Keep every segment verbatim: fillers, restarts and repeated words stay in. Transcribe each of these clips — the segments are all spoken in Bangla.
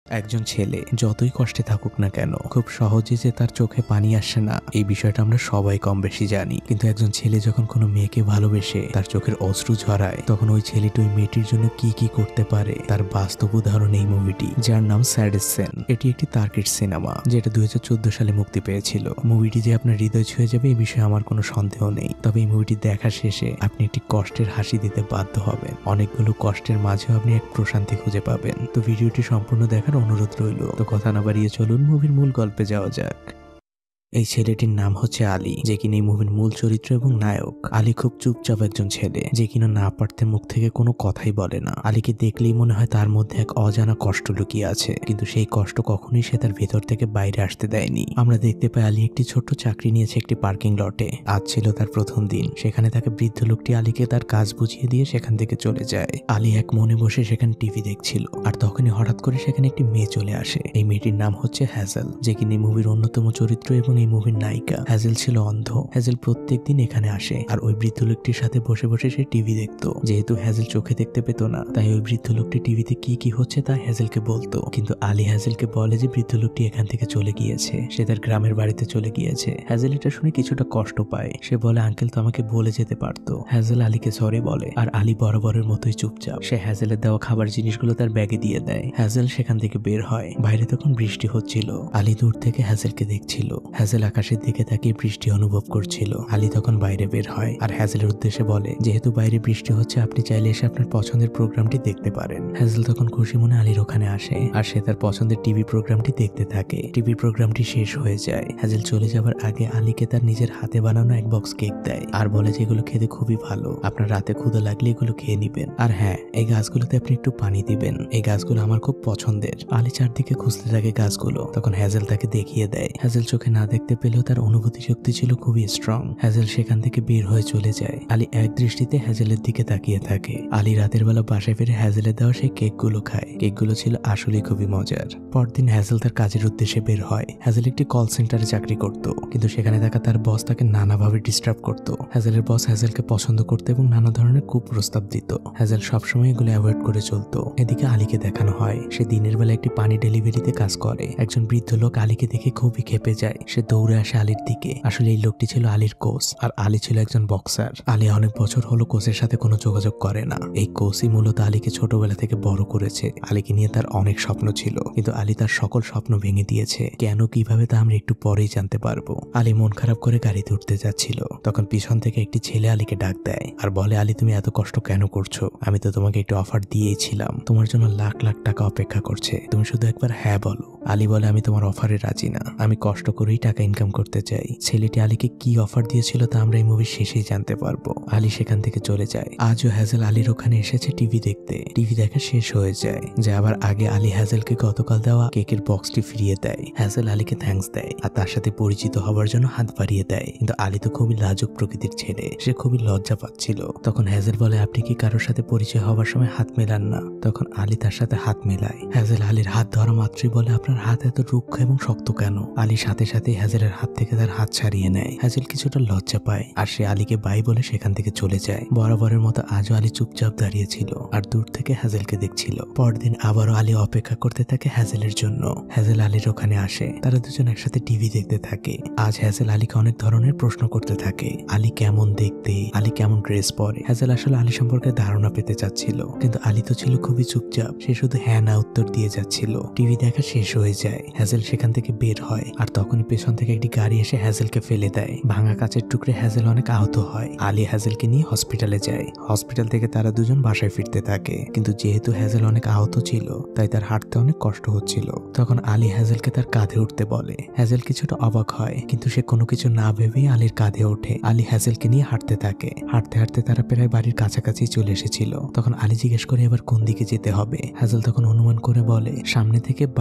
একজন ছেলে যতই কষ্টে থাকুক না কেন খুব সহজে যে তার চোখে পানি আসে না এই বিষয়টা আমরা সবাই কম বেশি জানি, কিন্তু একজন ছেলে যখন কোনো মেয়েকে ভালোবেসে তার চোখের অশ্রু ঝরায় তখন ওই ছেলেটি ওই মেয়েটির জন্য কি কি করতে পারে তার বাস্তব উদাহরণ এই মুভিটি, যার নাম স্যাডেস্ট সিন। এটি একটি তার্কিক সিনেমা যেটা দুই হাজার চোদ্দ সালে মুক্তি পেয়েছিল। মুভিটি যে আপনার হৃদয় ছুঁয়ে যাবে এই বিষয়ে আমার কোনো সন্দেহ নেই, তবে এই মুভিটি দেখা শেষে আপনি একটি কষ্টের হাসি দিতে বাধ্য হবেন। অনেকগুলো কষ্টের মাঝেও আপনি এক প্রশান্তি খুঁজে পাবেন। তো ভিডিওটি সম্পূর্ণ দেখার অনুরোধ রইল। তো কথা না বাড়িয়ে চলুন মুভির মূল গল্পে যাওয়া যাক। এই ছেলেটির নাম হচ্ছে আলী, যে কিনা এই মুভির মূল চরিত্র এবং নায়ক। আলী খুব চুপচাপ একজন ছেলে যে কিনা না পারতে মুখ থেকে কোনো কথাই বলে না। আলীকে দেখলেই মনে হয় তার মধ্যে এক অজানা কষ্ট লুকিয়ে আছে, কিন্তু সেই কষ্ট কখনোই সে তার ভেতর থেকে বাইরে আসতে দেয়নি। আমরা দেখতে পাই আলী একটি ছোট্ট চাকরি নিয়েছে একটি পার্কিং লটে। আজ ছিল তার প্রথম দিন। সেখানে তাকে বৃদ্ধ লোকটি আলীকে তার কাজ বুঝিয়ে দিয়ে সেখান থেকে চলে যায়। আলী এক মনে বসে সেখানে টিভি দেখছিল, আর তখনই হঠাৎ করে সেখানে একটি মেয়ে চলে আসে। এই মেয়েটির নাম হচ্ছে হ্যাজেল, যে কিনা এই মুভির অন্যতম চরিত্র এবং এই মুভির নায়িকা। হ্যাজেল ছিল অন্ধ। হ্যাজেল প্রত্যেকদিন এখানে আসে আর ওই বৃদ্ধ লোকটির সাথে বসে বসে সে টিভি দেখতো। যেহেতু হ্যাজেল চোখে দেখতে পেত না, তাই ওই বৃদ্ধ লোকটি টিভিতে কি কি হচ্ছে তা হ্যাজেলকে বলতো। কিন্তু আলী হ্যাজেলকে বলে যে বৃদ্ধ লোকটি এখান থেকে চলে গিয়েছে, সে তার গ্রামের বাড়িতে চলে গিয়েছে। হ্যাজেল এটা শুনে কিছুটা কষ্ট পায়। সে বলে, আঙ্কেল তো আমাকে বলে যেতে পারতো। হ্যাজেল আলীকে সরি বলে, আর আলী বরাবরের মতোই চুপচাপ। সে হ্যাজেলের দেওয়া খাবার জিনিসগুলো তার ব্যাগে দিয়ে দেয়। হ্যাজেল সেখান থেকে বের হয়। বাইরে তখন বৃষ্টি হচ্ছিল। আলী দূর থেকে হ্যাজেলকে দেখছিল। হ্যাজেল আকাশের দিকে তাকিয়ে বৃষ্টি অনুভব করছিল। আলী তখন বাইরে বের হয় আর হ্যাজেলের উদ্দেশ্যে বলে, যেহেতু বাইরে বৃষ্টি হচ্ছে আপনি চাইলে এসে আপনার পছন্দের প্রোগ্রামটি দেখতে পারেন। হ্যাজেল তখন খুশি মনে আলীর ওখানে আসে আর সে তার পছন্দের টিভি প্রোগ্রামটি দেখতে থাকে। টিভি প্রোগ্রামটি শেষ হয়ে যায়। হ্যাজেল চলে যাবার আগে আলীকে তার নিজের হাতে বানানো এক বক্স কেক দেয় আর বলে যে এগুলো খেতে খুবই ভালো, আপনার রাতে ক্ষুধা লাগলে এগুলো খেয়ে নিবেন। আর হ্যাঁ, এই গাছগুলোতে আপনি একটু পানি দিবেন, এই গাছগুলো আমার খুব পছন্দের। আলী চারদিকে খুঁজতে থাকে গাছগুলো। তখন হ্যাজেল তাকে দেখিয়ে দেয়। হ্যাজেল চোখে না দেখতে পেলেও তার অনুভূতি শক্তি ছিল খুবই স্ট্রং। হ্যাজেল সেখান থেকে বের হয়ে চলে যায়। আলী এক দৃষ্টিতে হ্যাজেলের দিকে তাকিয়ে থাকে। আলী রাতের বেলা বাসায় ফিরে হ্যাজেলের দেওয়া সেই কেকগুলো খায়। কেকগুলো ছিল আসলে খুবই মজার। পরদিন হ্যাজেল তার কাজের উদ্দেশ্যে বের হয়। হ্যাজেল একটি কল সেন্টারে চাকরি করত, কিন্তু সেখানে থাকা তার বস তাকে নানাভাবে ডিস্টার্ব করত। হ্যাজেলের বস হ্যাজেলকে পছন্দ করত এবং নানা ধরনের কুপ্রস্তাব দিত। হ্যাজেল সবসময় এগুলো অ্যাভয়েড করে চলতো। এদিকে আলীকে দেখানো হয় সে দিনের বেলা একটি পানি ডেলিভারিতে কাজ করে। একজন বৃদ্ধ লোক আলীকে দেখে খুবই ক্ষেপে যায়। সে দৌড়ে আসে আলীর দিকে। আসলে এই লোকটি ছিল আলীর কোচ, আর আলী ছিল একজন বক্সার। আলী অনেক বছর হলো কোচের সাথে কোনো যোগাযোগ করে না। এই কোচই মূলত আলীকে ছোটবেলা থেকে বড় করেছে। আলীকে নিয়ে তার অনেক স্বপ্ন ছিল, কিন্তু আলী তার সকল স্বপ্ন ভেঙে দিয়েছে। কেন কিভাবে তা আমরা একটু পরেই জানতে পারবো। আলী মন খারাপ করে গাড়িতে উঠতে যাচ্ছিল, তখন পিছন থেকে একটি ছেলে আলীকে ডাক দেয় আর বলে, আলী তুমি এত কষ্ট কেন করছো? আমি তো তোমাকে একটু অফার দিয়েছিলাম, তোমার জন্য লাখ লাখ টাকা অপেক্ষা করছে, তুমি শুধু একবার হ্যাঁ বলো। আলী বলে, আমি তোমার অফারে রাজি না, আমি কষ্ট করেই টাকা ইনকাম করতে চাই। ছেলেটি আলীকে কি অফার দিয়েছিল তা আমরা এই মুভির শেষেই জানতে পারবো। আলী সেখান থেকে চলে যায়। আজও হ্যাজেল আলীর ওখানে এসেছে টিভি দেখতে। টিভি দেখা শেষ হয়ে যায়। যে আবার আগে আলী হ্যাজেলকে গতকাল দেওয়া কেকের বক্সটি ফিরিয়ে দেয়। হ্যাজেল আলীকে থ্যাঙ্কস দেয় আর তার সাথে পরিচিত হবার জন্য হাত বাড়িয়ে দেয়, কিন্তু আলী তো খুবই লাজুক প্রকৃতির ছেলে, সে খুবই লজ্জা পাচ্ছিল। তখন হ্যাজেল বলে, আপনি কি কারোর সাথে পরিচয় হবার সময় হাত মেলান না? তখন আলী তার সাথে হাত মেলায়। হ্যাজেল আলীর হাত ধরা মাত্রই বলে, আপনার হাত এত রুক্ষ এবং শক্ত কেন? আলী সাথে সাথে হ্যাজেলের হাত থেকে তার হাত ছাড়িয়ে নেয়। হ্যাজেল কিছুটা লজ্জা পায় আর সে আলীকে বাই বলে সেখান থেকে চলে যায়। বরাবরের মতো আজও আলী চুপচাপ দাঁড়িয়ে ছিল আর দূর থেকে হ্যাজেলকে দেখছিল। পরদিন আবারও আলী অপেক্ষা করতে থাকে হ্যাজেলের জন্য। হ্যাজেল আলীর ওখানে আসে। তারা দুজন একসাথে টিভি দেখতে থাকে। আজ হ্যাজেল আলীকে অনেক ধরনের প্রশ্ন করতে থাকে। আলী কেমন দেখতে, আলী কেমন ড্রেস পরে। হ্যাজেল আসলে আলী সম্পর্কে ধারণা পেতে চাচ্ছিল, কিন্তু আলী তো ছিল খুবই চুপচাপ। সে শুধু হ্যাঁ না উত্তর দিয়ে যাচ্ছিল। টিভি দেখা শেষ হয়ে যায়। হ্যাজেল সেখান থেকে বের হয় আর তখনই পেছন থেকে একটি গাড়ি এসে হ্যাজেলকে ফেলে দেয়। ভাঙা কাচের টুকরে হ্যাজেল অনেক আহত হয়। আলী হ্যাজেলকে নিয়ে হসপিটালে যায়। হসপিটাল থেকে তারা দুজন বাসায় ফিরতে থাকে, কিন্তু যেহেতু হ্যাজেল অনেক আহত ছিল তাই তার হাঁটতে অনেক কষ্ট হচ্ছিল। তখন আলী হ্যাজেলকে তার কাঁধে উঠতে বলে। হ্যাজেল কিছুটা অবাক হয়, কিন্তু সে কোনো কিছু না ভেবেই আলীর কাঁধে ওঠে। আলী হ্যাজেলকে নিয়ে হাঁটতে থাকে। হাঁটতে হাঁটতে তারা প্রায় বাড়ির কাছাকাছি চলে এসেছিল। তখন আলী জিজ্ঞেস করে এবার কোন দিকে যেতে হবে। হ্যাজেল তখন অনুমান করে বলে সামনে থেকে বাই, কিন্তু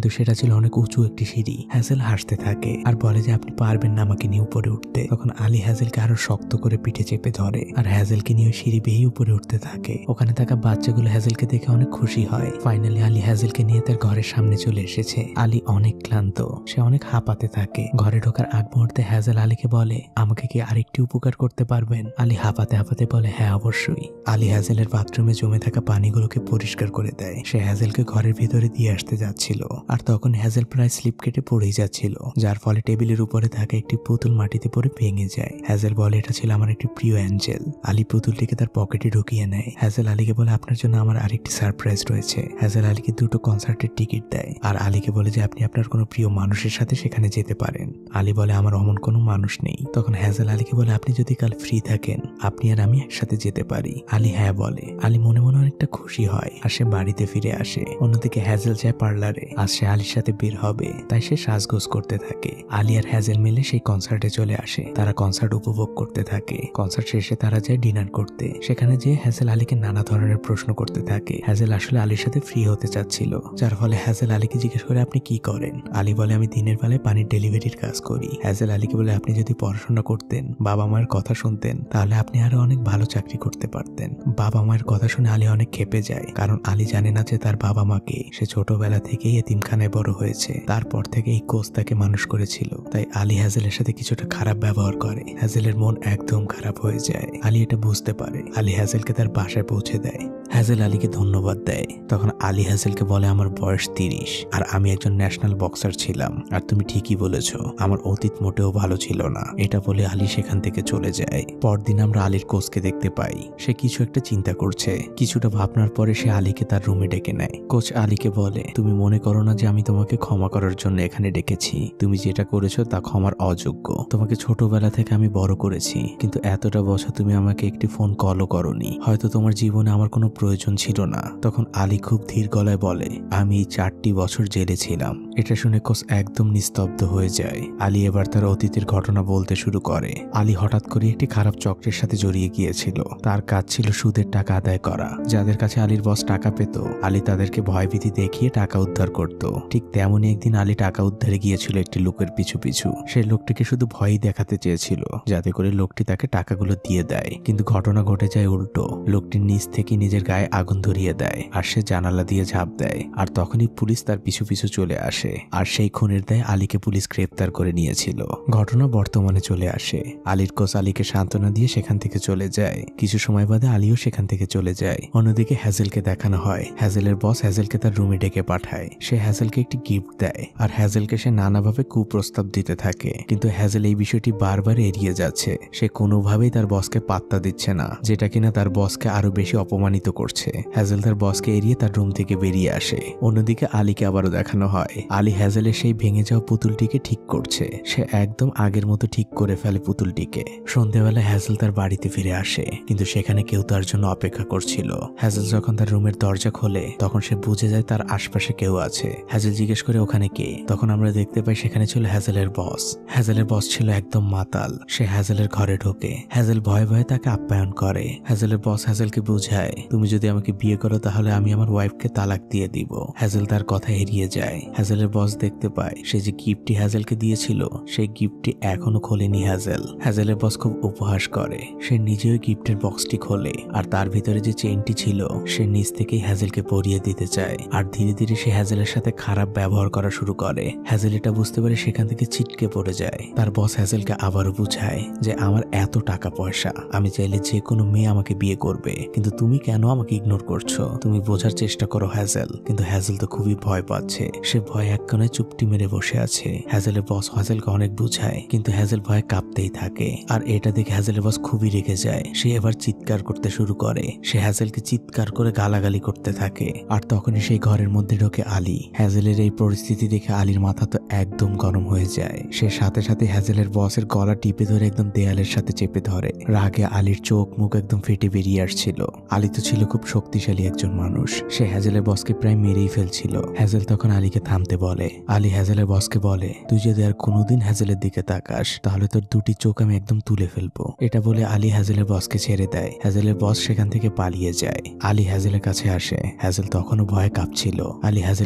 কিন্তু সেটা ছিল অনেক উঁচু একটি সিঁড়ি। হ্যাজেল হাসতে থাকে আর বলে যে আপনি পারবেন না আমাকে নিয়ে উপরে উঠতে। তখন আলী হ্যাজেলকে আরো শক্ত করে পিঠে চেপে ধরে আর হ্যাজেলকে নিয়ে সিঁড়ি বেয়ে উপরে উঠতে থাকে। ওখানে থাকা বাচ্চাগুলো হ্যাজেলকে দেখে অনেক খুশি হয়। ফাইনালি আলী হ্যাজেলকে নিয়ে তার ঘরের সামনে চলে এসেছে। আলী অনেক ক্লান্ত, সে অনেক হাঁপাতে থাকে। ঘরে ঢোকার আগ মুহূর্তে হ্যাজেল আলীকে বলে আমাকে কি আরেকটি উপকার করতে পারবেন? আলী হাঁপাতে হাঁপাতে বলে হ্যাঁ অবশ্যই। আলী হ্যাজেলের বাথরুমে জমে থাকা পানিগুলোকে পরিষ্কার করে দেয়। সে হ্যাজেলকে ঘরের ভিতরে দিয়ে আসতে যাচ্ছিল আর তখন হ্যাজেল প্রায় স্লিপ কেটে পড়েই যাচ্ছিল, যার ফলে টেবিলের উপরে থাকা একটি পুতুল মাটিতে পড়ে ভেঙে যায়। হ্যাজেল বলে এটা ছিল আমার একটি প্রিয় অ্যাঞ্জেল। আলী পুতুলটিকে তার পকেটে ঢুকিয়ে নেয়। হ্যাজেল আলীকে বলে আপনার জন্য আমার আরেকটি সারপ্রাইজ রয়েছে। হ্যাজেল আলীকে দুটো কনসার্টের টিকিট দেয় আর আলীকে বলে যে আপনি আপনার কোনো প্রিয় মানুষের সাথে সেখানে যেতে পারেন। আলী বলে আমার অমন কোনো মানুষ নেই। তখন হ্যাজেল আলীকে বলে আপনি যদি কাল ফ্রি থাকেন আপনি আর আমি একসাথে যেতে পারি। আলী হ্যাঁ বলে। আলী মনে মনে অনেকটা খুশি হয় আর সে বাড়িতে ফিরে আসে। অন্যদিকে হ্যাজেল যায় পার্লারে। আজ সে আলীর সাথে বের হবে, তাই সে সাজগোজ করতে থাকে। আলী আর হ্যাজেল মিলে সেই কনসার্টে চলে আসে। তারা কনসার্ট উপভোগ করতে থাকে। কনসার্ট শেষে তারা যায় ডিনার করতে। সেখানে যে হ্যাজেল আলীকে নানা ধরনের প্রশ্ন করতে থাকে। হ্যাজেল আসলে আলীর সাথে ফ্রি হতে চাচ্ছিল, যার ফলে হ্যাজেল আলীকে জিজ্ঞেস করে আপনি কি করেন? আলী বলে আমি দিনের বেলায় পানির ডেলিভারির কাজ করি। হ্যাজেল আলীকে বলে আপনি যদি পড়াশোনা করতেন, বাবা মায়ের কথা শুনতেন, তাহলে আপনি আরো অনেক ভালো চাকরি করতে পারতেন। বাবা মায়ের কথা শুনে আলী অনেক ক্ষেপে যায়, কারণ আলী জানে না যে তার বাবা মাকে সে ছোটবেলা থেকেই এতিমখানায় বড় হয়েছে। তারপর থেকে এই কোচ তাকে মানুষ করেছিল। তাই আলী হ্যাজেলের সাথে কিছুটা খারাপ ব্যবহার করে। হ্যাজেলের মন একদম খারাপ হয়ে যায়। আলী এটা বুঝতে পারে। আলী হ্যাজেলকে তার বাসায় পৌঁছে দেয়। হ্যাজেল আলীকে ধন্যবাদ দেয়। তখন আলী হ্যাজেলকে বলে আমার বয়স তিরিশ আর আমি একজন ন্যাশনাল বক্সার ছিলাম। আর তুমি ঠিকই বলেছ, আমার অতীত মোটেও ভালো ছিল না। এটা বলে আলী সেখান থেকে চলে যায়। পরদিন আমরা আলীর কোচকে দেখতে পাই। সে কিছু একটা চিন্তা করছে। কিছুটা ভাবনার পরে সে আলীকে তার রুমে ডেকে নেয়। কোচ আলীকে বলে তুমি মনে করো না যে আমি তোমাকে ক্ষমা করার জন্য এখানে ডেকেছি। তুমি যেটা করেছো তা ক্ষমার অযোগ্য। তোমাকে ছোটবেলা থেকে আমি বড় করেছি, কিন্তু এতটা বছর তুমি আমাকে একটি ফোন কলও করোনি। হয়তো তোমার জীবনে আমার কোনো প্রয়োজন ছিল না। তখন আলী খুব ধীর গলায় বলে আমি এই চারটি বছর জেলে ছিলাম। এটা শুনে কোচ একদম নিস্তব্ধ হয়ে যায়। আলী এবার তার অতীতের ঘটনা বলতে শুরু করে। আলী হঠাৎ করে একটি খারাপ চক্রের সাথে জড়িয়ে গিয়েছিল। তার কাজ ছিল সুদের টাকা আদায় করা। যাদের কাছে আলীর বস টাকা পেত, আলী তাদেরকে ভয়ভীতি দেখিয়ে টাকা উদ্ধার করত। ঠিক তেমনই একদিন আলী টাকা উদ্ধারে গিয়েছিল একটি লোকের পিছু পিছু। সেই লোকটিকে শুধু ভয়ই দেখাতে চেয়েছিল, যাতে করে লোকটি তাকে টাকাগুলো দিয়ে দেয়। কিন্তু ঘটনা ঘটে যায় উল্টো। লোকটির নিচ থেকে নিজের গায়ে আগুন ধরিয়ে দেয় আর সে জানালা দিয়ে ঝাঁপ দেয়। আর তখনই পুলিশ তার পিছু পিছু চলে আসে। আর সেই খুনের দায়ে আলীকে পুলিশ গ্রেপ্তার করে নিয়েছিল। ঘটনা বর্তমানে চলে আসে। আলীর কোচ আলীকে সান্ত্বনা দিয়ে সেখান থেকে চলে যায়। কিছু সময় বাদে আলীও সেখান থেকে চলে যায়। অন্যদিকে হ্যাজেলকে দেখানো হয়। হ্যাজেলের বস হ্যাজেলকে তার রুমে ডেকে পাঠায়। সে হ্যাজেলকে একটি গিফট দেয় আর হ্যাজেলকে সে নানাভাবে কুপ্রস্তাব দিতে থাকে। কিন্তু হ্যাজেল এই বিষয়টি বারবার এড়িয়ে যাচ্ছে। সে কোনোভাবেই তার বসকে পাত্তা দিচ্ছে না, যেটা কিনা তার বসকে আরো বেশি অপমানিত করছে। হ্যাজেল তার বসকে এড়িয়ে তার রুম থেকে বেরিয়ে আসে। অন্যদিকে আলীকে আবারও দেখানো হয়। আলী হ্যাজেলের সেই ভেঙে যাওয়া পুতুলটিকে ঠিক করছে। সে একদম আগের মতো ঠিক করে ফেলে পুতুলটিকে। সন্ধ্যাবেলা হ্যাজেল তার বাড়িতে ফিরে আসে, কিন্তু সেখানে কেউ তার জন্য অপেক্ষা করছিল। হ্যাজেল যখন তার রুমের দরজা খোলে তখন সে বুঝে যায় তার আশপাশে কেউ আছে। হ্যাজেল জিজ্ঞেস করে ওখানে কে? তখন আমরা দেখতে পাই সেখানে ছিল হ্যাজেলের বস। হ্যাজেলের বস ছিল একদম মাতাল। সে হ্যাজেলের ঘরে ঢোকে। হ্যাজেল ভয়ে ভয়ে তাকে আপ্যায়ন করে। হ্যাজেলের বস হ্যাজেলকে বুঝায় তুমি যদি আমাকে বিয়ে করো তাহলে আমি আমার ওয়াইফকে তালাক দিয়ে দিব। হ্যাজেল তার কথা এড়িয়ে যায়। হ্যাজেলের বস দেখতে পায় সে যে গিফটটি হ্যাজেলকে দিয়েছিল সেই গিফটটি এখনো খোলেনি হ্যাজেল। হ্যাজেলের বস খুব উপহাস করে। সে নিজেও গিফটের বক্সটি খোলে আর তার ভিতরে যে চেইনটি ছিল সে নিজ থেকেই হ্যাজেলকে পরিয়ে দিতে চায়। আর ধীরে ধীরে সে হ্যাজেলের সাথে খারাপ ব্যবহার করা শুরু করে। হ্যাজেল এটা বুঝতে পারে, সেখান থেকে ছিটকে পড়ে যায়। তার বস হ্যাজেলকে আবারও বুঝায় যে আমার এত টাকা পয়সা, আমি চাইলে যে কোনো মেয়ে আমাকে বিয়ে করবে, কিন্তু তুমি কেন আমাকে ইগনোর করছো? তুমি বোঝার চেষ্টা করো হ্যাজেল। কিন্তু হ্যাজেল তো খুবই ভয় পাচ্ছে। সে ভয় এক কোণে চুপটি মেরে বসে আছে। হ্যাজেলের বস হ্যাজেলকে অনেক বুঝায়, কিন্তু হ্যাজেল ভয়ে কাঁপতেই থাকে। আর এটা দেখে হ্যাজেলের বস খুবই রেগে যায়। সে এবার চিৎকার করতে শুরু করে। সে হ্যাজেলকে চিৎকার করে গালাগালি করতে থাকে। আর তখনই সেই ঘরের মধ্যে ঢোকে আলী। হ্যাজেলের এই পরিস্থিতি দেখে আলীর মাথা তো একদম গরম হয়ে যায়। সে সাথে সাথে হ্যাজেলের বসের গলা টিপে ধরে একদম দেয়ালের সাথে চেপে ধরে। রাগে আলীর চোখ মুখ একদম ফেটে বেরিয়ে আসছিল। আলী তো ছিল খুব শক্তিশালী একজন মানুষ। সে হ্যাজেলের বসকে প্রায় মেরেই ফেলছিল। হ্যাজেল তখন আলীকে থামতে বলে। আলী হ্যাজেলের বসকে বলে তুই যদি আর কোনোদিন হ্যাজেলের দিকে তাকাস তাহলে তোর দুটি চোখ আমি একদম তুলে ফেলবো। এটা বলে আলী হ্যাজেলের বসকে ছেড়ে দেয়। হ্যাজেলের বস সেখান থেকে পালিয়ে যায়। আলী হ্যাজেলের কাছে আসে। হ্যাজেল তখনও ভয়ে কাঁপছিল। আলী হ্যাজেলকে অনেক শান্ত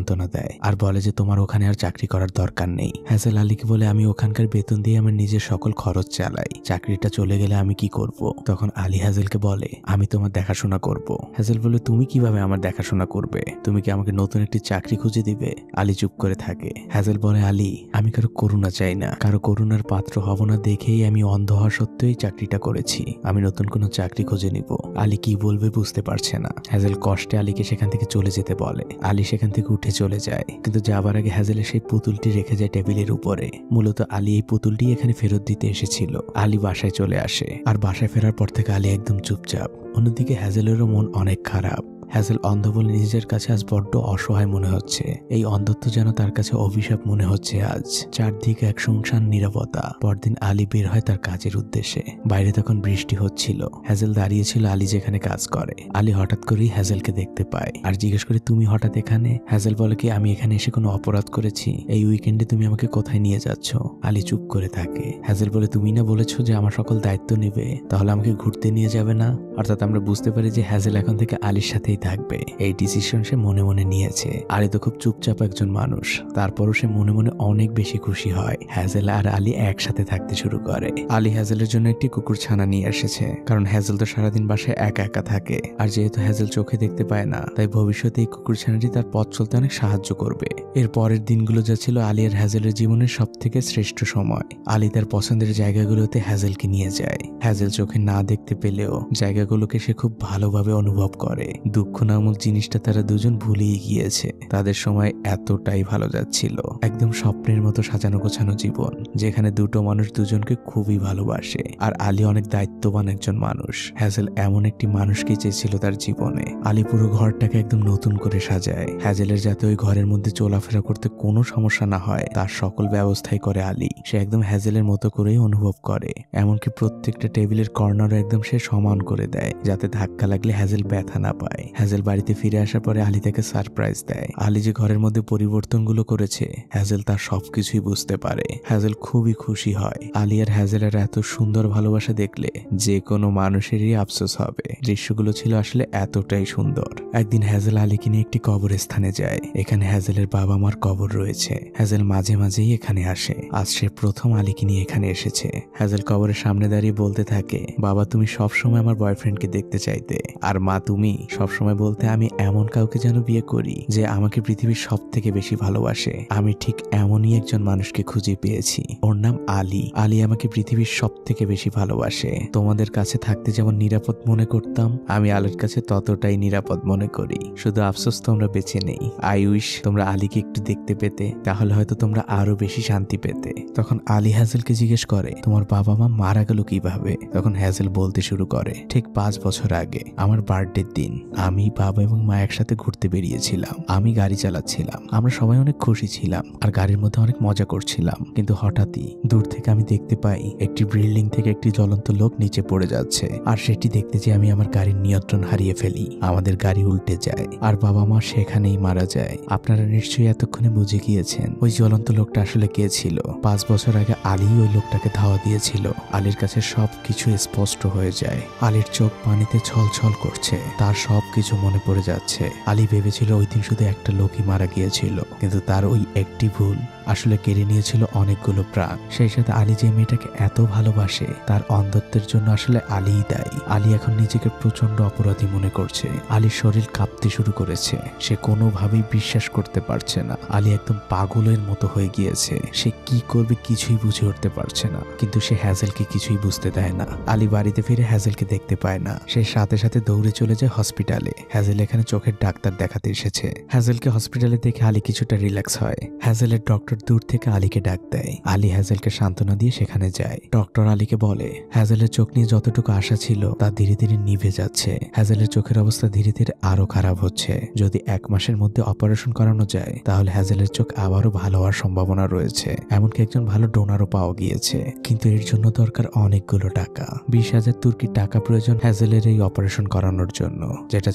সান্ত্বনা দেয় আর বলে যে তোমার ওখানে আর চাকরি করার দরকার নেই। হ্যাজেল আলীকে বলে আমি ওখানকার বেতন দিয়ে আমার নিজের সকল খরচ চালাই, চাকরিটা চলে গেলে আমি কি করব? তখন আলী হ্যাজেলকে বলে আমি তোমার দেখাশোনা করব। হ্যাজেল বলে তুমি কিভাবে আমার দেখাশোনা করবে? তুমি কি আমাকে নতুন একটি চাকরি খুঁজে দিবে? আলী চুপ করে থাকে। হ্যাজেল বলে আলী আমি কারো করুণা চাই না, কারো করুণার পাত্র হব না দেখেই আমি অন্ধ হওয়া সত্ত্বেও এই চাকরিটা করেছি। আমি নতুন কোনো চাকরি খুঁজে নিব। আলী কি বলবে বুঝতে পারছে না। হ্যাজেল কষ্টে আলীকে সেখান থেকে চলে যেতে বলে। আলী সেখান থেকে উঠে চলে যায়, কিন্তু যাবার আগে হ্যাজেলের সেই পুতুলটি রেখে যায় টেবিলের উপরে। মূলত আলী এই পুতুলটি এখানে ফেরত দিতে এসেছিল। আলী বাসায় চলে আসে, আর বাসায় ফেরার পর থেকে আলী একদম চুপচাপ। অন্যদিকে হ্যাজেলেরও মন অনেক খারাপ। হ্যাজেল অন্ধ বলে নিজের কাছে আজ বড্ড অসহায় মনে হচ্ছে। এই অন্ধত্ব যেন তার কাছে অভিশাপ মনে হচ্ছে আজ। চারদিকে এক শুনশান নীরবতা। পরদিন আলী বের হয় তার কাজের উদ্দেশ্যে। বাইরে তখন বৃষ্টি হচ্ছিল। হ্যাজেল দাঁড়িয়েছিল আলী যেখানে কাজ করে। আলী হঠাৎ করেই হ্যাজেলকে দেখতে পায় আর জিজ্ঞেস করে তুমি হঠাৎ এখানে? হ্যাজেল বলে কি আমি এখানে এসে কোনো অপরাধ করেছি? এই উইকেন্ডে তুমি আমাকে কোথায় নিয়ে যাচ্ছ? আলী চুপ করে থাকে। হ্যাজেল বলে তুমি না বলেছো যে আমার সকল দায়িত্ব নেবে, তাহলে আমাকে ঘুরতে নিয়ে যাবে না? অর্থাৎ আমরা বুঝতে পারি যে হ্যাজেল এখন থেকে আলীর সাথেই থাকবে। এই ডিসিশন সে মনে মনে নিয়েছে। আলী তো খুব চুপচাপ একজন মানুষ, তারপরও সে মনে মনে অনেক বেশি খুশি হয়। হ্যাজেল আর আলী একসাথে থাকতে শুরু করে। আলী হ্যাজেলের জন্য একটি কুকুর ছানা নিয়ে এসেছে, কারণ হ্যাজেল তো সারাদিন বাসায় একা একা থাকে। আর যেহেতু হ্যাজেল চোখে দেখতে পায় না, তাই ভবিষ্যতে এই কুকুর ছানাটি তার পথ চলতে অনেক সাহায্য করবে। এর পরের দিনগুলো যা ছিল আলী আর হ্যাজেলের জীবনের সব থেকে শ্রেষ্ঠ সময়। আলী তার পছন্দের জায়গাগুলোতে হ্যাজেলকে নিয়ে যায়। হ্যাজেল চোখে না দেখতে পেলেও জায়গাগুলোকে সে খুব ভালোভাবে অনুভব করে। দুঃখ নামক জিনিসটা তারা দুজন ভুলেই গিয়েছে। তাদের সময় এতটাই ভালো যাচ্ছিল, একদম স্বপ্নের মতো সাজানো গোছানো জীবন, যেখানে দুটো মানুষ দুজনকে খুবই ভালোবাসে। আর আলী অনেক দায়িত্ববান একজন মানুষ। হ্যাজেল এমন একটি মানুষকে চেয়েছিল তার জীবনে। আলী পুরো ঘরটাকে একদম নতুন করে সাজায়। হ্যাজেলের যাতে ওই ঘরের মধ্যে চলাফেরা করতে কোনো সমস্যা না হয় তার সকল ব্যবস্থাই করে আলী। সে একদম হ্যাজেলের মতো করেই অনুভব করে। এমনকি প্রত্যেকটা টেবিলের কর্নারও একদম সে সমান করে দেয়, যাতে ধাক্কা লাগলে হ্যাজেল ব্যথা না পায়। হ্যাজেল বাড়িতে ফিরে আসার পরে আলী তাকে সারপ্রাইজ দেয়। আলী যে ঘরের মধ্যে পরিবর্তনগুলো করেছে হ্যাজেল তার সবকিছুই বুঝতে পারে। হ্যাজেল খুবই খুশি হয়। আলী আর হ্যাজেলের এত সুন্দর ভালোবাসা দেখলে যে কোনো মানুষেরই আফসোস হবে। দৃশ্যগুলো ছিল আসলে এতটাই সুন্দর। একদিন হ্যাজেল আলীকে নিয়ে একটি কবরস্থানে যায়। এখানে হ্যাজেলের বাবা মার কবর রয়েছে। হ্যাজেল মাঝে মাঝেই এখানে আসে। আজ সে প্রথম আলীকে নিয়ে এখানে এসেছে। হ্যাজেল কবরের সামনে দাঁড়িয়ে বলতে থাকে, বাবা তুমি সবসময় আমার বয়ফ্রেন্ডকে দেখতে চাইতে, আর মা তুমি সবসময় বলতে আমি এমন কাউকে যেন বিয়ে করি যে আমাকে পৃথিবীর সব থেকে বেশি ভালোবাসে। আমি ঠিক এমনই একজন মানুষকে খুঁজে পেয়েছি। ওর নাম আলী। আলী আমাকে পৃথিবীর সব থেকে বেশি ভালোবাসে। তোমাদের কাছে থাকতে যেমন নিরাপদ মনে করতাম, আমি আলীর কাছে ততটাই নিরাপদ মনে করি। শুধু আফসোস তোমরা বেঁচে নেই। আই উইশ তোমরা আলীকে একটু দেখতে পেতে, তাহলে হয়তো তোমরা আরো বেশি শান্তি পেতে। তখন আলী হ্যাজেলকে জিজ্ঞেস করে তোমার বাবা মা মারা গেল কিভাবে? তখন হ্যাজেল বলতে শুরু করে, ঠিক পাঁচ বছর আগে আমার বার্থডের দিন আমি বাবা এবং মা একসাথে ঘুরতে বেরিয়েছিলাম। আমি গাড়ি চালাচ্ছিলাম, আমরা সবাই অনেক খুশি ছিলাম আর গাড়ির মধ্যে অনেক মজা করছিলাম। কিন্তু হঠাৎই দূর থেকে আমি দেখতে পাই একটি বিল্ডিং থেকে একটি জ্বলন্ত লোক নিচে পড়ে যাচ্ছে। আর সেটি দেখতে যে আমি আমার গাড়ির নিয়ন্ত্রণ হারিয়ে ফেলি। আমাদের গাড়ি উল্টে যায় আর বাবা মা সেখানেই মারা যায়। আপনারা নিশ্চয়ই এতক্ষণে বুঝে গিয়েছেন ওই জ্বলন্ত লোকটা আসলে কে ছিল। পাঁচ বছর আগে আলী ওই লোকটাকে ধাওয়া দিয়েছিল। আলীর কাছে সবকিছু স্পষ্ট হয়ে যায়। আলীর চোখ পানিতে ছলছল করছে, তার সবকিছু মনে পড়ে যাচ্ছে। আলী ভেবেছিল ওই দিন শুধু একটা লোকই মারা গিয়েছিল, কিন্তু তার ওই একটি ভুল আসলে কেড়ে নিয়েছিল অনেকগুলো প্রাণ। সেই সাথে আলী যে মেয়েটাকে এত ভালোবাসে তার অন্ধত্বের জন্য আসলে আলীই দায়ী। আলী এখন নিজেকে প্রচন্ড অপরাধী মনে করছে। আলীর শরীর কাঁপতে শুরু করেছে। সে কোনোভাবেই বিশ্বাস করতে পারছে না। আলী একদম পাগলের মতো হয়ে গিয়েছে। সে কি করবে কিছুই বুঝে উঠতে পারছে না, কিন্তু সে হ্যাজেলকে কিছুই বুঝতে দেয় না। আলী বাড়িতে ফিরে হ্যাজেলকে দেখতে পায় না। সে সাথে সাথে দৌড়ে চলে যায় হসপিটালে। হ্যাজেল এখানে চোখের ডাক্তার দেখাতে এসেছে। হ্যাজেলকে হসপিটালে দেখে আলী কিছুটা রিল্যাক্স হয়। হ্যাজেলের ডক্টর দূর থেকে আলীকে ডাক দেয়। আলী হ্যাজেলকে সান্ত্বনা দিয়ে সেখানে যায়। ডক্টর আলীকে বলে হ্যাজেলের চোখ নিয়ে যতটুকু আশা ছিল তা ধীরে ধীরে নিভে যাচ্ছে। হ্যাজেলের চোখের অবস্থা ধীরে ধীরে আরো খারাপ হচ্ছে। যদি এক মাসের মধ্যে অপারেশন করানো যায় তাহলে হ্যাজেলের চোখ আবারও ভালো হওয়ার সম্ভাবনা রয়েছে। এমনকি একজন ভালো ডোনারও পাওয়া গিয়েছে, কিন্তু এর জন্য দরকার অনেকগুলো টাকা। বিশ হাজার তুর্কি টাকা প্রয়োজন হ্যাজেলের এই অপারেশন করানোর জন্য, যেটা ছিল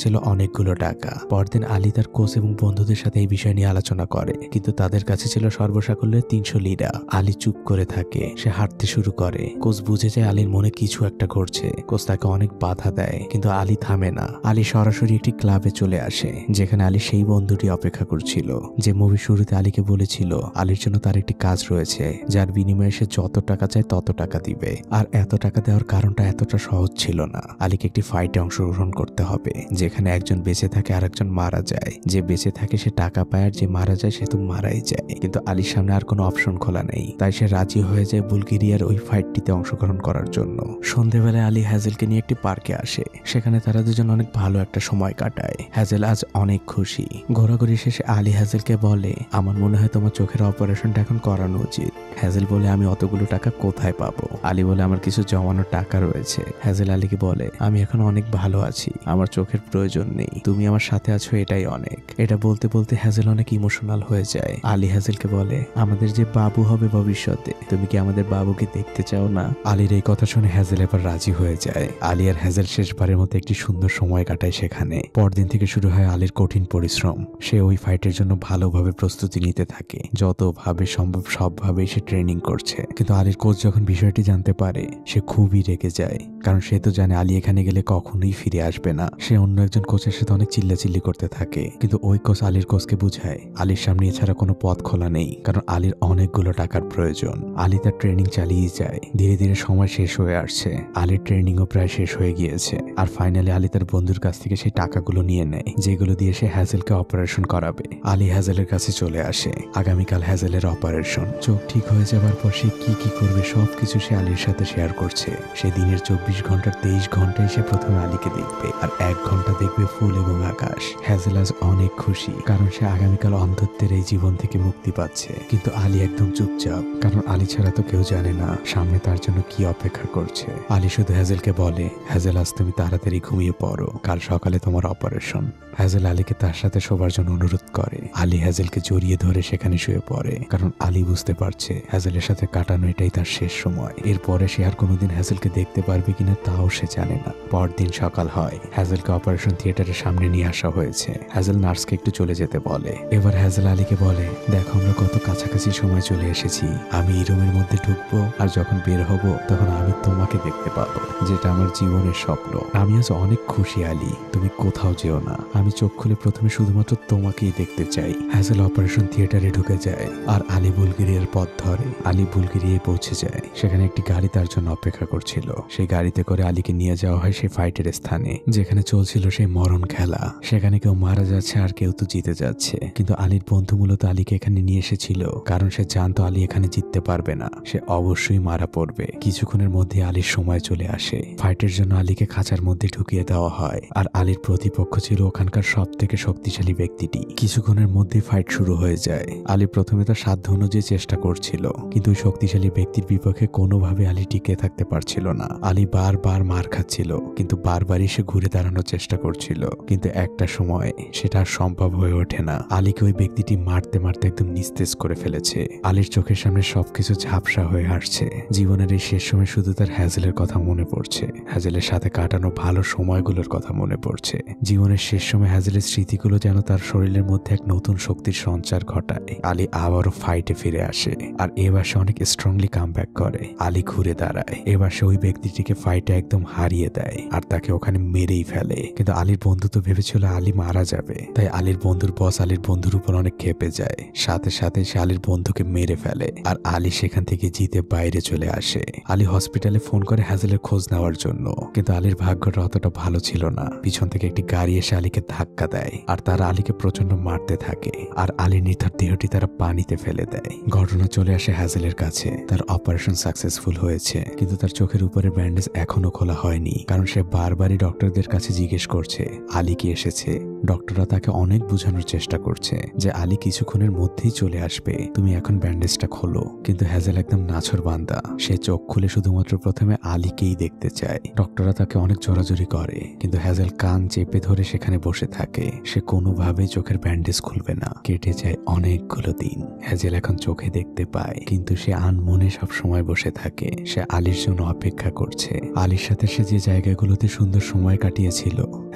ছিল অনেকগুলো টাকা। পরদিন আলী তার কোচ এবং বন্ধুদের সাথে এই বিষয় নিয়ে আলোচনা করে, কিন্তু তাদের কাছে ছিল সর্বসাকুল্যে তিনশো লিরা। আলী চুপ করে থাকে, সে হাঁটতে শুরু করে। কোচ বুঝে যায় আলীর মনে কিছু একটা ঘটছে। কোচ তাকে অনেক বাধা দেয়, কিন্তু আলী থামে না। আলী সরাসরি একটি ক্লাবে চলে আসে, যেখানে আলী সেই বন্ধুটি অপেক্ষা করছিল যে মুভি শুরুতে আলীকে বলেছিল আলীর জন্য তার একটি কাজ রয়েছে, যার বিনিময়ে সে যত টাকা চায় তত টাকা দিবে। আর এত টাকা দেওয়ার কারণটা এতটা সহজ ছিল না। আলীকে একটি ফাইটে অংশগ্রহণ করতে হবে, যেখানে একজন বেঁচে থাকে আর একজন মারা যায়। যে বেঁচে থাকে সে টাকা পায়, আর যে মারা যায় সে তো মারাই যায়। কিন্তু আলীর সামনে আর কোনো অপশন খোলা নেই, তাই সে রাজি হয়ে যায় বুলগেরিয়ার ওই ফাইটটিতে অংশগ্রহণ করার জন্য। সন্ধ্যেবেলায় আলী হ্যাজেলকে নিয়ে একটি পার্কে আসে, সেখানে তারা দুজন অনেক ভালো একটা সময় কাটায়। হ্যাজেল আজ অনেক খুশি। ঘোরাঘুরি শেষে আলী হ্যাজেলকে বলে, আমার মনে হয় তোমার চোখের অপারেশনটা এখন করানো উচিত। হ্যাজেল বলে, আমি অতগুলো টাকা কোথায় পাবো? আলী বলে, আমার কিছু জমানো টাকা রয়েছে। হ্যাজেল আলীকে বলে, আমি এখন অনেক ভালো আছি, আমার চোখের প্রয়োজন নেই, তুমি আমার সাথে আছো এটাই অনেক। এটা বলতে বলতে হ্যাজেল অনেক ইমোশনাল হয়ে যায়। আলী হ্যাজেলকে বলে, আমাদের যে বাবু হবে ভবিষ্যতে, তুমি কি আমাদের বাবুকে দেখতে চাও না? আলীর এই কথা শুনে হ্যাজেল এবার রাজি হয়ে যায়। আলী আর হ্যাজেল শেষবারের মতো একটি সুন্দর সময় কাটায় সেখানে। পরদিন থেকে শুরু হয় আলীর কঠিন পরিশ্রম। সে ওই ফাইটের জন্য ভালোভাবে প্রস্তুতি নিতে থাকে, যতভাবে সম্ভব সবভাবেই সে ট্রেনিং করছে। কিন্তু আলীর কোচ যখন বিষয়টি জানতে পারে, সে খুবই রেগে যায়, কারণ সে তো জানে আলী এখানে গেলে কখনোই ফিরে আসবে না। সে অন্য একজন কোচের সাথে অনেক চিল্লাচিল্লি করতে থাকে, কিন্তু ওই কোচ আলীর কোচকে বুঝায় আলীর সামনে এছাড়া কোনো পথ খোলা নেই, কারণ আলীর অনেকগুলো টাকার প্রয়োজন। আলী তার ট্রেনিং চালিয়ে যায়। ধীরে ধীরে সময় শেষ হয়ে আসছে, আলীর ট্রেনিংও প্রায় শেষ হয়ে গিয়েছে। আর ফাইনালি আলী তার বন্ধুর কাছ থেকে সেই টাকাগুলো নিয়ে নেয়, যেগুলো দিয়ে সে হ্যাজেলকে অপারেশন করাবে। আলী হ্যাজেলের কাছে চলে আসে। আগামীকাল হ্যাজেলের অপারেশন। চোখ ঠিক হয়ে যাবার পর সে কি কি করবে সবকিছু সে আলীর সাথে শেয়ার করছে। সে দিনের চব্বিশ ঘন্টার তেইশ ঘন্টায় সে প্রথমে আলীকে দেখবে, আর এক ঘন্টা দেখবে ফুল এবং আকাশ। হ্যাজেল আজ অনেক খুশি, কারণ সে আগামীকাল অন্ধত্বের এই জীবন থেকে মুক্তি পাচ্ছে। কিন্তু আলী একদম চুপচাপ, কারণ আলী ছাড়া তো কেউ জানে না সামনে তার জন্য কি অপেক্ষা করছে। আলী শুধু হ্যাজেলকে বলে, হ্যাজেল আজ তুমি তাড়াতাড়ি ঘুমিয়ে পড়ো, কাল সকালে তোমার অপারেশন। হ্যাজেল আলীকে তার সাথে শোবার জন্য অনুরোধ করে। আলী হ্যাজেলকে জড়িয়ে ধরে সেখানে শুয়ে পড়ে, কারণ আলী বুঝতে পারছে হ্যাজেলের সাথে কাটানো এটাই তার শেষ সময়। এরপরে সে আর কোনোদিন হ্যাজেলকে দেখতে পারবে কিনা তাও সে জানে না। পরদিন সকাল হয়, হ্যাজেলকে অপারেশন থিয়েটারের সামনে নিয়ে আসা হয়েছে। হ্যাজেল নার্সকে একটু চলে যেতে বলে। এবার হ্যাজেল আলীকে বলে, দেখো আমরা কত কাছাকাছি সময় চলে এসেছি। আমি এই রুমের মধ্যে ঢুকবো, আর যখন বের হব তখন আমি তোমাকে দেখতে পাবো, যেটা আমার জীবনের স্বপ্ন। আমি আজ অনেক খুশি আলী, তুমি কোথাও যেও না। আমি চোখ খুলে প্রথমে শুধুমাত্র তোমাকেই দেখতে চাই। হ্যাজেল অপারেশন থিয়েটারে ঢুকে যায়, আর আলী বুলগেরিয়ার পথ ধরে। আলী বুলগেরিয়ায় পৌঁছে যায়। সেখানে একটি গাড়ি তার জন্য অপেক্ষা করছিল। সেই গাড়িতে করে আলীকে নিয়ে যাওয়া হয় সেই ফাইটের স্থানে, যেখানে চলছিল সেই মরণ খেলা। সেখানে কেউ মারা যাচ্ছে আর কেউ তো জিতে যাচ্ছে। কিন্তু আলীর বন্ধু মূলত আলীকে এখানে নিয়ে এসেছিল, কারণ সে জানতো আলী এখানে জিততে পারবে না, সে অবশ্যই মারা পড়বে। কিছুক্ষণের মধ্যে আলীর সময় চলে আসে। ফাইটের জন্য আলীকে খাঁচার মধ্যে ঢুকিয়ে দেওয়া হয়, আর আলীর প্রতিপক্ষ ছিল ওখানকার সব থেকে শক্তিশালী ব্যক্তিটি। কিছুক্ষণের মধ্যে ফাইট শুরু হয়ে যায়। আলী প্রথমে তার সাধ্য অনুযায়ী চেষ্টা করছিল, কিন্তু ওই শক্তিশালী ব্যক্তির বিপক্ষে কোনোভাবে আলী টিকে থাকতে পারছিল না। আলী বারবার মার খাচ্ছিল, কিন্তু বারবারই সে ঘুরে দাঁড়ানোর চেষ্টা করছিল, কিন্তু একটা সময় সেটা আর সম্ভব হয়ে ওঠে না। আলীকে ওই ব্যক্তিটি মারতে মারতে একদম নিস্তেজ করে ফেলেছে। আলীর চোখের সামনে সবকিছু ঝাপসা হয়ে আসছে। জীবনের এই শেষ সময় শুধু তার হ্যাজেলের কথা মনে পড়ছে, হ্যাজেলের সাথে কাটানো ভালো সময়গুলোর কথা মনে পড়ছে। জীবনের শেষ সময় হ্যাজেলের স্মৃতিগুলো যেন তার শরীরের মধ্যে এক নতুন শক্তির সঞ্চার ঘটায়। আলী আবারও ফাইটে ফিরে আসে, আর এবার সে অনেক স্ট্রংলি কাম ব্যাক করে। আলী ঘুরে দাঁড়ায়। এবার সে ওই ব্যক্তিটিকে ফাইটে একদম হারিয়ে দেয়, আর তাকে ওখানে মেরেই ফেলে। কিন্তু আলীর বন্ধু তো ভেবেছিল আলী মারা যাবে, তাই আলীর বন্ধুর বস আলীর বন্ধুর উপর অনেক ক্ষেপে যায়। সাথে সাথে সে আলীর বন্ধুকে মেরে ফেলে, আর আলী সেখান থেকে জিতে বাইরে চলে আসে। আলী হসপিটালে ফোন করে হ্যাজেলের খোঁজ নেওয়ার জন্য, কিন্তু আলীর ভাগ্যটা অতটা ভালো ছিল না। পিছন থেকে একটি গাড়ি এসে আলীকে ধাক্কা দেয়, আর তারা আলীকে প্রচন্ড মারতে থাকে, আর আলীর নিথর দেহটি তারা পানিতে ফেলে দেয়। ঘটনা চলে আসে হ্যাজেলের কাছে। তার অপারেশন সাকসেসফুল হয়েছে, কিন্তু তার চোখের উপরে ব্যান্ডেজ এখনো খোলা হয়নি, কারণ সে বারবারই ডক্টরদের কাছে জিজ্ঞেস করছে আলী কি এসেছে। ডক্টররা তাকে অনেক বোঝানোর চেষ্টা করছে যে আলী কিছুক্ষণের মধ্যেই চলে আসবে, তুমি এখন ব্যান্ডেজটা খোলো। কিন্তু হ্যাজেল একদম নাছর বান্দা, সে চোখ খুলে শুধুমাত্র প্রথমে আলীকেই দেখতে চায়। ডক্টররা তাকে অনেক জোরাজোরি করে, কিন্তু হ্যাজেল কান চেপে ধরে সেখানে বসে থাকে। সে কোনোভাবেই চোখের ব্যান্ডেজ খুলবে না। কেটে যায় অনেকগুলো দিন। হ্যাজেল এখন চোখে দেখতে পায়, কিন্তু সে আনমনে সব সময় বসে থাকে। সে আলীর জন্য অপেক্ষা করছে। আলীর সাথে সে যে জায়গাগুলোতে সুন্দর সময় কাটিয়েছিল,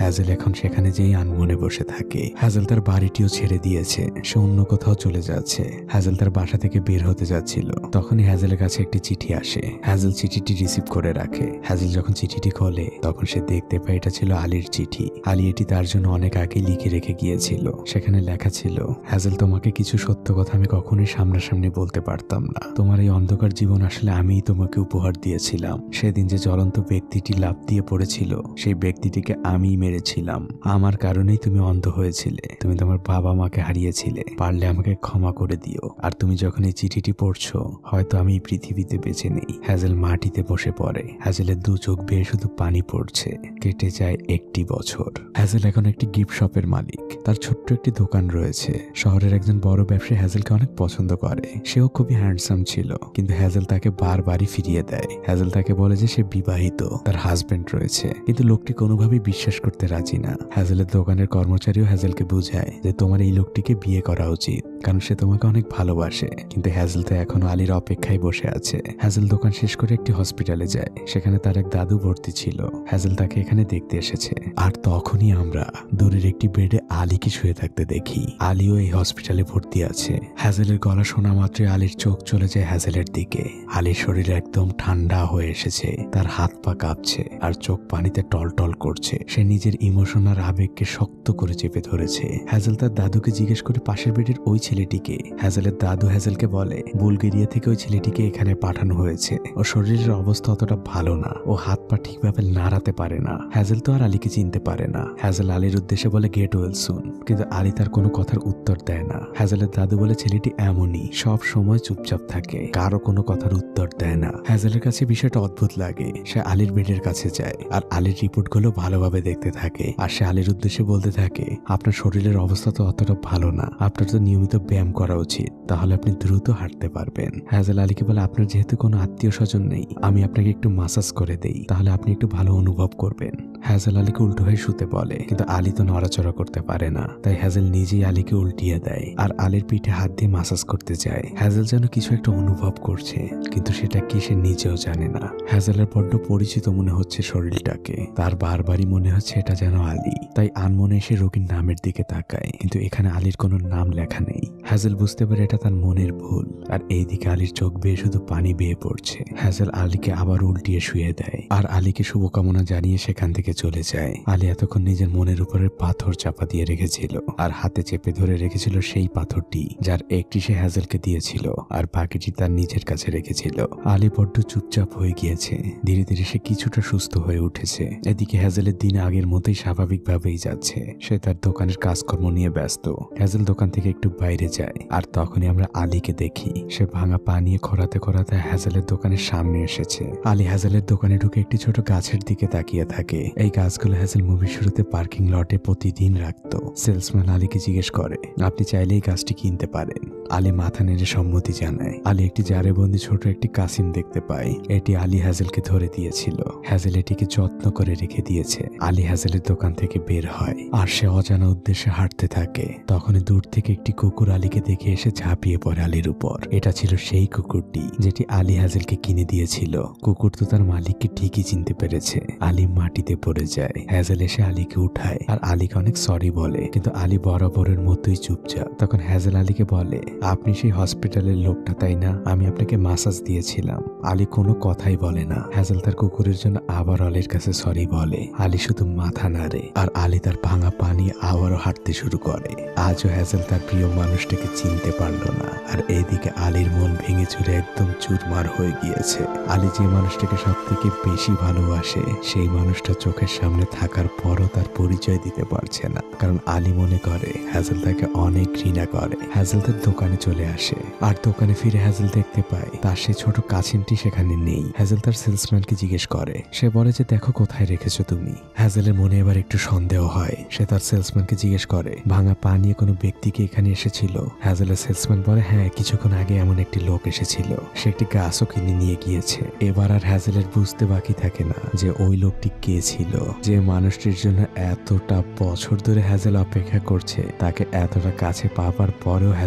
হ্যাজেল এখন সেখানে যেই আনমনে বসে থাকে। হ্যাজেল তার বাড়িটিও ছেড়ে দিয়েছে, সে অন্য কোথাও চলে যাচ্ছে। হ্যাজেল তার বাসা থেকে বের হতে যাচ্ছিল, তখনই হ্যাজেলের কাছে একটি চিঠি আসে। হ্যাজেল চিঠিটি রিসিভ করে রাখে। হ্যাজেল যখন চিঠিটি খোলে তখন সে দেখতে পায় এটা ছিল আলীর চিঠি। আলী এটি তার জন্য অনেক আগে লিখে রেখে গিয়েছিল। সেখানে লেখা ছিল, হ্যাজেল তোমাকে কিছু সত্য কথা আমি কখনোই সামনাসামনি বলতে পারতাম না। তোমার এই অন্ধকার জীবন আসলে আমিই তোমাকে উপহার দিয়েছিলাম। সেদিন যে জ্বলন্ত ব্যক্তিটি লাফ দিয়ে পড়েছিল সেই ব্যক্তিটিকে আমিই মেরেছিলাম। আমার কারণেই তুমি অন্ধ হয়েছিলে। তুমি তোমার বাবা মাকে হারিয়েছিলে। পারলে আমাকে ক্ষমা করে দিও। আর তুমি যখন এই চিঠিটি পড়ছো হয়তো আমি এই পৃথিবীতে বেঁচে নেই। হ্যাজেল মাটিতে বসে পড়ে। হ্যাজেলের দু চোখ বেয়ে শুধু পানি পড়ছে। কেটে যায় একটি বছর। হ্যাজেল এখন একটি গিফট শপের মালিক। তার ছোট্ট একটি দোকান রয়েছে। শহরের একজন বড় ব্যবসায়ী হ্যাজেলকে অনেক পছন্দ করে। সেও খুবই হ্যান্ডসাম ছিল, কিন্তু হ্যাজেল তাকে বারবারই ফিরিয়ে দেয়। হ্যাজেল তাকে বলে যে সে বিবাহিত, তার হাজবেন্ড রয়েছে, কিন্তু লোকটি কোনোভাবেই বিশ্বাস করতে রাজি না। হ্যাজেলের দোকানের কর্মচারীও হ্যাজেলকে বোঝায় যে তোমার এই লোকটিকে বিয়ে করা উচিত, কারণ সে তোমাকে অনেক ভালোবাসে। কিন্তু হ্যাজেল তো এখনো আলীর অপেক্ষায় বসে আছে। হ্যাজেল দোকান শেষ করে একটি হসপিটালে যায়। সেখানে তার এক দাদু ভর্তি ছিল। হ্যাজেল তাকে এখানে দেখতে এসেছে। আর তখনই আমরা দূরের একটি বেডে আলীকে শুয়ে থাকতে দেখি। আলীও এই হসপিটালে ভর্তি আছে। হ্যাজেলের গলা শোনা মাত্রই আলীর চোখ চলে যায় হ্যাজেলের দিকে। আলীর শরীর একদম ঠান্ডা হয়ে এসেছে। তার হাত পা কাঁপছে আর চোখ পানিতে টলটল করছে। সে নিজের ইমোশন আর আবেগকে শক্ত করে চেপে ধরেছে। হ্যাজেল তার দাদুকে জিজ্ঞেস করে পাশের বেডের ওই ছেলেটিকে। হ্যাজেলের দাদু হ্যাজেলকে বলে বুলগেরিয়া থেকে ওই ছেলেটিকে এখানে পাঠানো হয়েছে। ও শরীরের অবস্থা অতটা ভালো না, ও হাত পা ঠিকভাবে নাড়াতে পারে না। হ্যাজেল তো আর আলীকে চিনতে পারে না। হ্যাজেল আলীর উদ্দেশ্যে বলে গেট ওয়েল সুন, কিন্তু আলী তার কোনো কথার উত্তর দেয় না। হ্যাজেলের দাদু বলে ছেলেটি এমনই, সব সময় চুপচাপ থাকে, কারো কোনো কথার উত্তর দেয় না। হ্যাজেলের কাছে বিষয়টা অদ্ভুত লাগে। সে আলীর বেডের কাছে যায় আর আলীর রিপোর্টগুলো ভালোভাবে দেখতে থাকে। আর সে আলীর উদ্দেশ্যে বলতে থাকে আপনার শরীরের অবস্থা তো অতটা ভালো না, আপনার তো নিয়মিত ব্যায়াম করা উচিত, তাহলে আপনি দ্রুত হাঁটতে পারবেন। হ্যাজেল আলীকে বলে আপনার যেহেতু কোনো আত্মীয় স্বজন নেই, আমি আপনাকে একটু মাসাজ করে দেই, তাহলে আপনি একটু ভালো অনুভব করবেন। হ্যাজেল আলীকে উল্টো হয়ে শুতে বলে, কিন্তু আলী তো নড়াচড়া করতে পারে না। তাই হ্যাজেল নিজেই আলীকে উল্টিয়ে দেয় আর আলীর পিঠে হাত দিয়ে মাসাজ করতে যায়। হ্যাজেল যেন কিছু একটা অনুভব করছে, কিন্তু সেটা কি সে নিজেও জানে না। হ্যাজেলের বড্ড পরিচিত মনে হচ্ছে শরীরটাকে। তার বারবারই মনে হচ্ছে এটা যেন আলী। তাই আনমনে এসে রোগীর নামের দিকে তাকায়, কিন্তু এখানে আলীর কোনো নাম লেখা নেই। হ্যাজেল বুঝতে পারে এটা তার মনের ভুল। আর এইদিকে আলীর চোখ বেয়ে শুধু পানি বেয়ে পড়ছে। হ্যাজেল আলীকে আবার উল্টিয়ে শুয়ে দেয় আর আলীকে শুভকামনা জানিয়ে সেখান থেকে চলে যায়। আলী এতক্ষণ নিজের মনের উপরে পাথর চাপা দিয়ে রেখেছিল আর হাতে চেপে ধরে রেখেছিল সেই পাথরটি, যার একটি সে হ্যাজেলকে দিয়েছিল আর বাকিটি তার নিজের কাছে রেখেছিল। আলী বড্ড চুপচাপ হয়ে গিয়েছে। ধীরে ধীরে সে কিছুটা সুস্থ হয়ে উঠেছে। এদিকে হ্যাজেলের দিন আগের মতোই স্বাভাবিকভাবেই যাচ্ছে। সে তার দোকানের কাজকর্ম নিয়ে ব্যস্ত। হ্যাজেল দোকান থেকে একটু বাইরে যায় আর তখনই আমরা আলীকে দেখি। সে ভাঙা পা নিয়ে খোঁড়াতে খোঁড়াতে হ্যাজেলের দোকানের সামনে এসেছে। আলী হ্যাজেলের দোকানে ঢুকে একটি ছোট গাছের দিকে তাকিয়ে থাকে। এই গাছগুলো হ্যাজেল মুভির শুরুতে পার্কিং লটে প্রতিদিন রাখতো। সেলসম্যান আলীকে জিজ্ঞেস করে আপনি চাইলে এই গাছটি কিনতে পারেন। আলী মাথা নেড়ে সম্মতি জানায়। আলী একটি জারে বন্দি ছোট একটি কাসিম দেখতে পায়। এটি আলী হ্যাজেলকে ধরে দিয়েছিল। হ্যাজেল এটিকে যত্ন করে রেখে দিয়েছে। আলী হ্যাজেলের দোকান থেকে বের হয় আর সে অজানা উদ্দেশ্যে হাঁটতে থাকে। তখনই দূর থেকে একটি কুকুর আলীকে দেখে এসে ঝাঁপিয়ে পড়ে আলীর উপর। এটা ছিল সেই কুকুরটি যেটি আলী হ্যাজেলকে কিনে দিয়েছিল। কুকুর তো তার মালিককে ঠিকই চিনতে পেরেছে। আলী মাটিতে পড়ে যায়। হ্যাজেল এসে আলীকে উঠায় আর আলীকে অনেক সরি বলে, কিন্তু আলী বরাবরের মতোই চুপচাপ। তখন হ্যাজেল আলীকে বলে আপনি সেই হসপিটালের লোকটা তাই না? আমি আপনাকে মাসাজ দিয়েছিলাম। আলী কোনো কথাই বলে না। হ্যাজেল তার কুকুরের জন্য আবার আলীর কাছে সরি বলে। আলী শুধু মাথা নাড়ে আর আলী তার ভাঙা পানি আবারও হাঁটতে শুরু করে। আজও হ্যাজেল তার প্রিয় মানুষটাকে চিনতে পারল না। আর এইদিকে আলীর মন ভেঙে চুরে একদম চুরমার হয়ে গিয়েছে। আলী যে মানুষটাকে সব থেকে বেশি ভালোবাসে সেই মানুষটা চোখের সামনে থাকার পরও তার পরিচয় দিতে পারছে না, কারণ আলী মনে করে হ্যাজেল তাকে অনেক ঘৃণা করে। হ্যাজেল তার দোকানে চলে আসে আর দোকানে ফিরে হ্যাজেল দেখতে পায় তার সেই ছোট কাছিমটি সেখানে নেই। হ্যাজেল তার সেলসম্যানকে জিজ্ঞেস করে। সে বলে যে দেখো কোথায় রেখেছো তুমি। হ্যাজেলের মনে এবার একটু সন্দেহ হয়। সে তার সেলসম্যানকে জিজ্ঞেস করে ভাঙা পা নিয়ে কোনো ব্যক্তিকে এখানে এসেছিল। হ্যাজেলের সেলসম্যান বলে হ্যাঁ, কিছুক্ষণ আগে এমন একটি লোক এসেছিল। সে একটি গাছও কিনে নিয়ে গিয়েছে। এবার আর হ্যাজেলের বুঝতে বাকি থাকে না যে ওই লোকটি কে ছিল। যে মানুষটির জন্য এতটা বছর ধরে হ্যাজেল অপেক্ষা করছে, তাকে এতটা কাছে পাওয়ার পরেও হ্যাজেল তাকে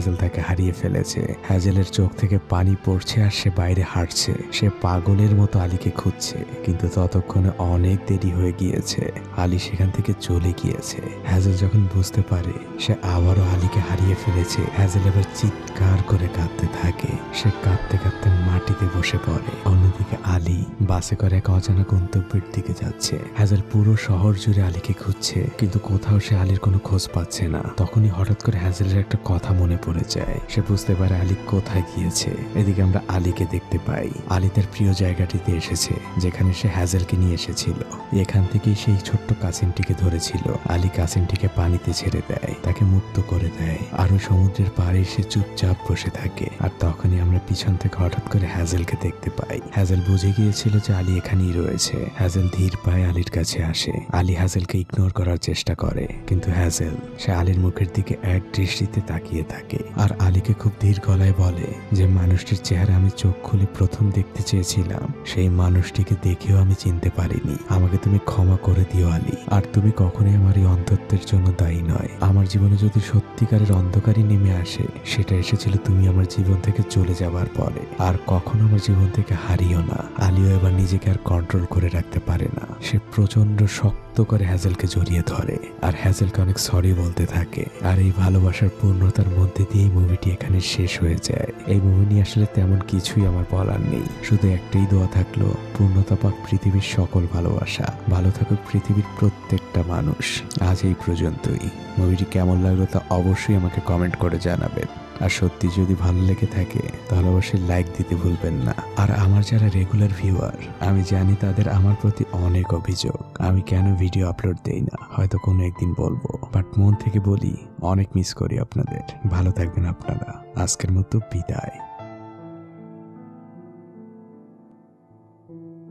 হারিয়ে ফেলেছে। হ্যাজেলের চোখ থেকে পানি পড়ছে আর সে বাইরে হাঁটছে। সে পাগলের মতো আলীকে খুঁজছে, কিন্তু ততক্ষণে অনেক দেরি হয়ে গিয়েছে। আলী সেখান থেকে চলে গিয়েছে। হ্যাজেল যখন বুঝতে পারে সে আবারও আলীকে হারিয়ে ফেলেছে, হ্যাজেল এবার চিৎকার করে কাঁদতে থাকে। সে কাঁদতে কাঁদতে মাটিতে বসে পড়ে। অন্যদিকে আলী বাসে করে এক অজানা গন্তব্যের দিকে যাচ্ছে। হ্যাজেল পুরো শহর জুড়ে আলীকে খুঁজছে, কিন্তু কোথাও সে আলীর কোনো খোঁজ পাচ্ছে না। তখনই হঠাৎ করে হ্যাজেলের একটা কথা মনে পড়ে যায়। সে বুঝতে পারে আলী কোথায় গিয়েছে। এদিকে আমরা আলীকে দেখতে পাই। আলী তার প্রিয় জায়গাটিতে এসেছে, যেখানে সে হ্যাজেলকে নিয়ে এসেছিল। এখান থেকেই সেই ছোট্ট কাসিনটিকে ধরেছিল। আলী কাসিনটিকে পানিতে ছেড়ে দেয়, তাকে মুক্ত করে দেয়, আর ওই সমুদ্রের পাড়ে সে চুপচাপ বসে থাকে। আর তখনই আমরা পিছন থেকে হঠাৎ করে হ্যাজেলকে দেখতে পাই। হ্যাজেল বুঝে গিয়েছিল যে আলী এখানেই রয়েছে। হ্যাজেল ধীর পায়ে আলীর কাছে আসে। আলী হ্যাজেলকে ইগনোর করার চেষ্টা করে, কিন্তু হ্যাজেল সে আলীর মুখের দিকে এক দৃষ্টিতে তাকিয়ে থাকে আর আলীকে খুব ধীর গলায় বলে যে মানুষটির চেহারা আমি চোখ খুলে প্রথম দেখতে চেয়েছিলাম, সেই মানুষটিকে দেখেও আমি চিনতে পারিনি। আমাকে তুমি ক্ষমা করে দিও আলী, আর তুমি কখনোই আমার এই অন্ধত্বের জন্য দায়ী নয়। আমার জীবনে যদি সত্যিকারের অন্ধকারই নেমে আসে, সেটা এসেছিল তুমি আমার জীবন থেকে চলে যাবার পরে। আর কখনো আমার জীবন থেকে হারিও না। আলীও এবার নিজেকে আর কন্ট্রোল করে রাখতে পারে না। সে প্রচন্ড শক্ত করে হ্যাজেলকে জড়িয়ে ধরে আর হ্যাজেলকে অনেক সরি বলতে থাকে। আর এই ভালোবাসার পূর্ণতার মধ্যে দিয়ে মুভিটি এখানে শেষ হয়ে যায়। এই মুভি নিয়ে আসলে তেমন কিছুই আমার বলার নেই, শুধু একটাই দোয়া থাকলো, পূর্ণতা পাক পৃথিবীর সকল ভালোবাসা। ভালো থাকুক পৃথিবীর প্রত্যেকটা মানুষ। আজ এই পর্যন্তই। মুভিটি কেমন লাগলো তা অবশ্যই আমাকে কমেন্ট করে জানাবেন। আর সত্যি যদি ভালো লেগে থাকে তাহলে অবশ্যই লাইক দিতে ভুলবেন না। আর আমার যারা রেগুলার ভিউয়ার, আমি জানি তাদের আমার প্রতি অনেক অভিযোগ, আমি কেন ভিডিও আপলোড দেই না। হয়তো কোনো একদিন বলবো, বাট মন থেকে বলি অনেক মিস করি আপনাদের। ভালো থাকবেন আপনারা। আজকের মতো বিদায়।